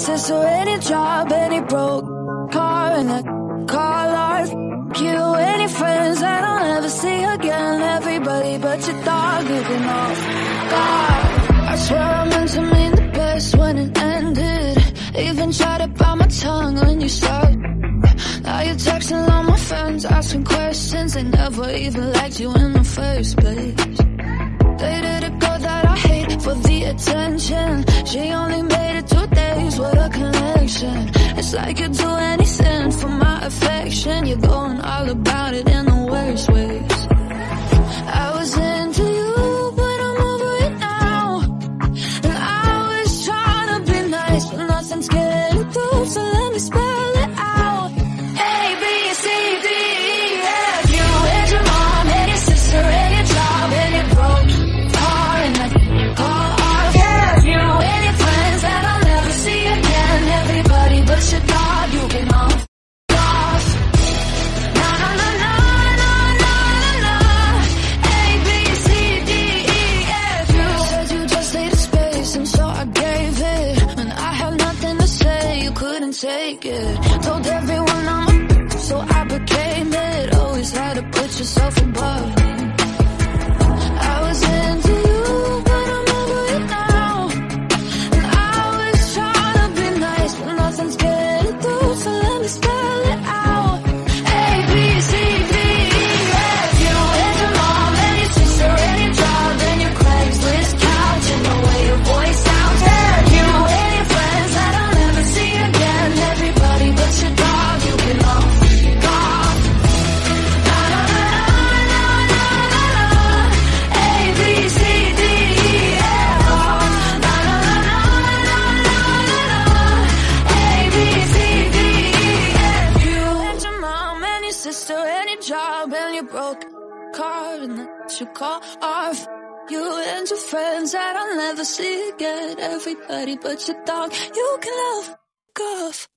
sister, any job, any broke car, and a car life. You, any friends that I'll never see again. Everybody but your dog, you can off guard. I swear I meant to mean the best when it ended. Even tried to bite my tongue when you started. Now you're texting all my friends, asking questions. They never even liked you in the first place. Dated a girl that I hate for the attention. She only made it 2 days, what a connection. It's like you'd do anything for my affection. You're going all about it in the worst ways. I was into you, but I'm over it now. And I was trying to be nice, but nothing's getting through, so let me spell it out. A, B, C, D, E, F. You and your mom and your sister and your job and your broke car and a car off. Yeah, you and your friends that I'll never see again. Everybody but your dog, you can all off. Na na na na na na na na. A, B, C, D, E, F. You said you just needed space, and so I gave it. When I had nothing to say, you couldn't take it. Told everyone I'm a so I became it. Always had to put yourself above me. I was into you, but I'm over it now. And I was trying to be nice, but nothing's getting through, so let me spell it out. A, B, C, D, E, F. You and your mom and your sister and your job and your Craigslist couch and the way your voice sounds. Yeah, you and your friends that I'll never see again. Everybody but your dog, you can all off. Na na na na na na na. A, B, C, D, E, F. Na na na na na na na na. A, B, C, D, E, F. You and your mom and your sister and your job and your broke car and that you call off. You and your friends that I'll never see again. Everybody but your dog, you can love, go off.